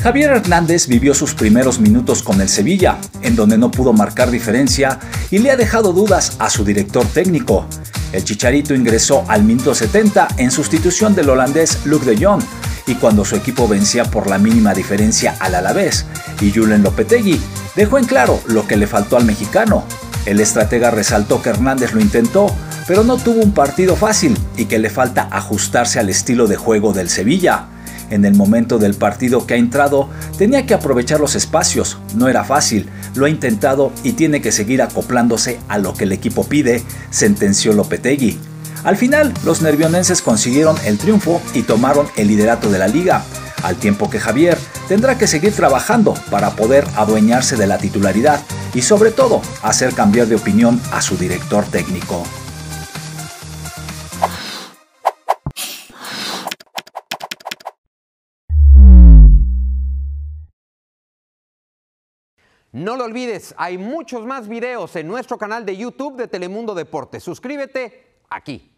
Javier Hernández vivió sus primeros minutos con el Sevilla, en donde no pudo marcar diferencia y le ha dejado dudas a su director técnico. El Chicharito ingresó al minuto 70 en sustitución del holandés Luuk de Jong, y cuando su equipo vencía por la mínima diferencia al Alavés y Julen Lopetegui dejó en claro lo que le faltó al mexicano. El estratega resaltó que Hernández lo intentó, pero no tuvo un partido fácil y que le falta ajustarse al estilo de juego del Sevilla. En el momento del partido que ha entrado, tenía que aprovechar los espacios, no era fácil, lo ha intentado y tiene que seguir acoplándose a lo que el equipo pide, sentenció Lopetegui. Al final, los nervionenses consiguieron el triunfo y tomaron el liderato de la liga, al tiempo que Javier tendrá que seguir trabajando para poder adueñarse de la titularidad y sobre todo hacer cambiar de opinión a su director técnico. No lo olvides, hay muchos más videos en nuestro canal de YouTube de Telemundo Deportes. Suscríbete aquí.